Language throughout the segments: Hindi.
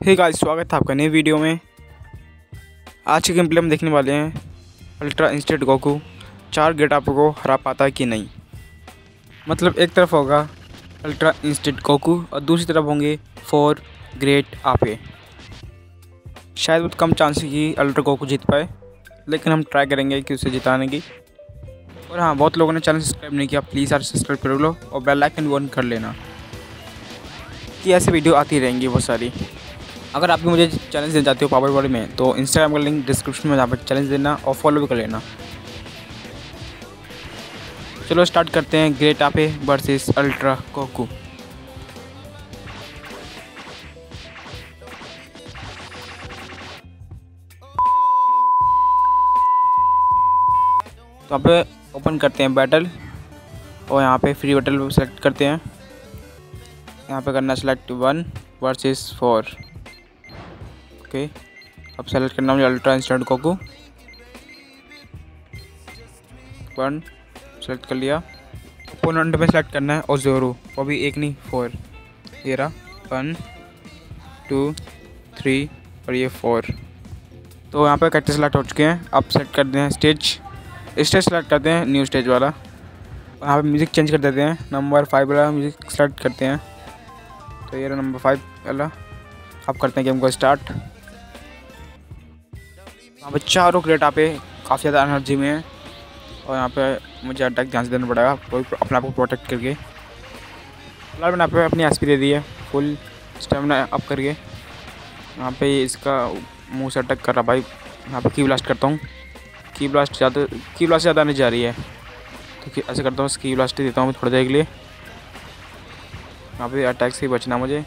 हे गाइस, स्वागत है आपका नई वीडियो में। आज के गेम प्ले हम देखने वाले हैं अल्ट्रा इंस्टेंट गोकू 4 ग्रेट आपो को हरा पाता है कि नहीं। मतलब एक तरफ होगा अल्ट्रा इंस्टेंट गोकू और दूसरी तरफ होंगे 4 ग्रेट आपे। शायद बहुत कम चांस है कि अल्ट्रा गोकू जीत पाए, लेकिन हम ट्राई करेंगे कि उसे जिताने की। और हाँ, बहुत लोगों ने चैनल सब्सक्राइब नहीं किया, प्लीज़ यार सब्सक्राइब कर लो और बेल आइकन भी ऑन कर लेना कि ऐसी वीडियो आती रहेंगी बहुत सारी। अगर आप भी मुझे चैलेंज देना चाहते हो पावर वर्ल्ड में, तो इंस्टाग्राम का लिंक डिस्क्रिप्शन में, जहाँ पर चैलेंज देना और फॉलो भी कर लेना। चलो स्टार्ट करते हैं ग्रेट आपे वर्सेस अल्ट्रा गोकू। तो यहाँ पे ओपन करते हैं बैटल और यहाँ पे फ्री बैटल सेलेक्ट करते हैं। यहाँ पे करना सेलेक्ट 1 वर्सेस 4। ओके, अब सेलेक्ट करना मुझे अल्ट्रा इंस्टेंट गोकू 1 सेलेक्ट कर लिया। ओपोनेंट में सेलेक्ट करना है और 0, वो भी 1 नहीं 4। ये रहा 1 2 3 और ये 4। तो यहाँ पे कैरेक्टर सेलेक्ट हो चुके हैं। अब सेलेक्ट करते हैं स्टेज सेलेक्ट करते हैं न्यू स्टेज वाला। यहाँ पे म्यूज़िक चेंज कर देते हैं, नंबर 5 वाला म्यूज़िक सेलेक्ट करते हैं। तो ये रहा नंबर 5 वाला। अब करते हैं गेम को स्टार्ट। यहाँ पे चारों ग्रेट आपे काफ़ी ज़्यादा एनर्जी में है और यहाँ पे मुझे अटैक ध्यान से देना पड़ेगा, कोई अपने आप को प्रोटेक्ट करके। फिलहाल मैंने यहाँ पे अपनी एसपी दे दी है फुल स्टेमिना अप करके। यहाँ पे इसका मुंह से अटैक कर रहा भाई। यहाँ पे की ब्लास्ट करता हूँ। की ब्लास्ट ज़्यादा नहीं जा रही है, तो ऐसे करता हूँ, की ब्लास्ट ही देता हूँ थोड़ी देर के लिए। यहाँ पे अटैक से ही बचना मुझे।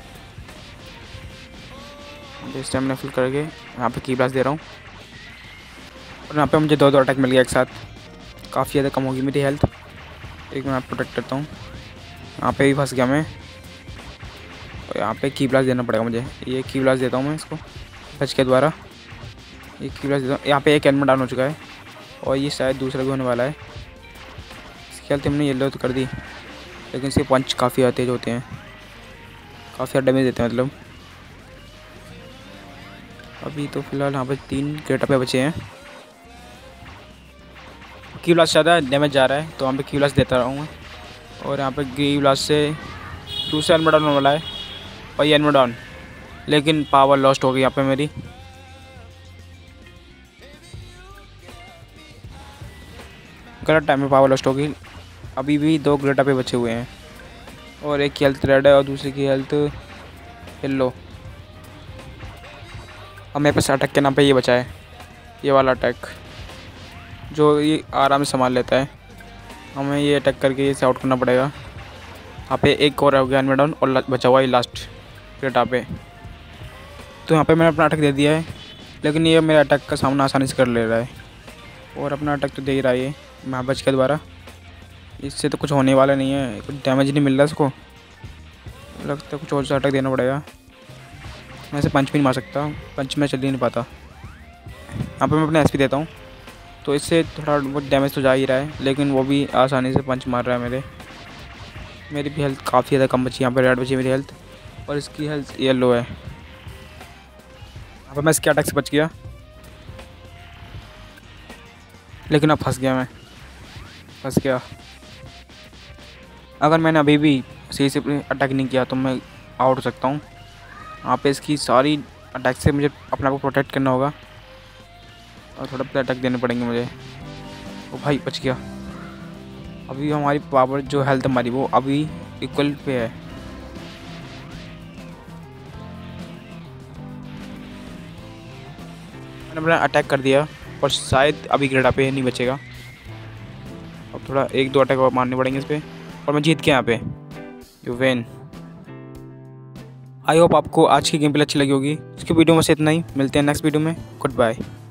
स्टेमिना फुल करके यहाँ पे की ब्लास्ट दे रहा हूँ और यहाँ पे मुझे 2 अटैक मिल गया एक साथ। काफ़ी ज़्यादा कम होगी मेरी हेल्थ। एक मैं प्रोटेक्ट करता हूँ। यहाँ पे भी फंस गया मैं और यहाँ पे की ब्लास्ट देना पड़ेगा मुझे। ये की ब्लास्ट देता हूँ मैं इसको टच के द्वारा। ये की ब्लास्ट देता हूँ। यहाँ पे एक एनिमी डाउन हो चुका है और ये शायद दूसरा भी होने वाला है। इसकी हेल्थ हमने येलो तो कर दी, लेकिन इसके पंच काफ़ी ज़्यादा तेज होते हैं, काफ़ी ज़्यादा डैमेज देते हैं मतलब। अभी तो फिलहाल यहाँ पे 3 ग्रेट पे बचे हैं। की ब्लास्ट ज़्यादा डैमेज जा रहा है, तो यहाँ पे की ब्लास्ट देता रहूँगा। और यहाँ पे की ब्लास्ट से दूसरा एनिमी डाउन होने वाला है और ये एनिमी डाउन, लेकिन पावर लॉस्ट हो गई यहाँ पे मेरी। गलत टाइम में पावर लॉस्ट हो गई। अभी भी 2 ग्रेट पे बचे हुए हैं और एक की हेल्थ रेड है और दूसरी की हेल्थ येलो। अब मेरे पास अटैक के नाम पे ये बचा है, ये वाला अटैक जो ये आराम से संभाल लेता है। हमें ये अटैक करके इसे आउट करना पड़ेगा। यहाँ पे एक और हो गया एनिमी डाउन और बचा हुआ है लास्ट ग्रेट पे। तो यहाँ पे मैंने अपना अटैक दे दिया है, लेकिन ये मेरे अटैक का सामना आसानी से कर ले रहा है और अपना अटैक तो दे ही रहा है ये महाबच के द्वारा। इससे तो कुछ होने वाला नहीं है, कुछ डैमेज नहीं मिल रहा इसको। लगता है कुछ और सा अटैक देना पड़ेगा। मैं इसे पंच भी नहीं मार सकता, पंच में चल ही नहीं पाता। यहाँ पे मैं अपने एसपी देता हूँ, तो इससे थोड़ा बहुत डैमेज तो जा ही रहा है, लेकिन वो भी आसानी से पंच मार रहा है मेरी भी हेल्थ काफ़ी ज़्यादा कम बची। यहाँ पे रेड बची मेरी हेल्थ और इसकी हेल्थ येलो है। यहाँ पर मैं इसके अटैक से बच गया, लेकिन अब फंस गया। अगर मैंने अभी भी सही से अटैक नहीं किया तो मैं आउट हो सकता हूँ। यहाँ पे इसकी सारी अटैक से मुझे अपने आप को प्रोटेक्ट करना होगा और थोड़ा पे अटैक देने पड़ेंगे मुझे। ओ भाई बच गया। अभी हमारी पावर जो हेल्थ हमारी वो अभी इक्वल पे है। मैंने अपना अटैक कर दिया और शायद अभी ग्रेड पे नहीं बचेगा। अब थोड़ा 1-2 अटैक और मारने पड़ेंगे इस पर और मैं जीत गया यहाँ पे। You win. आई होप आपको आज की गेम प्ले अच्छी लगी होगी। इसकी वीडियो में से इतना ही। मिलते हैं नेक्स्ट वीडियो में। Good bye.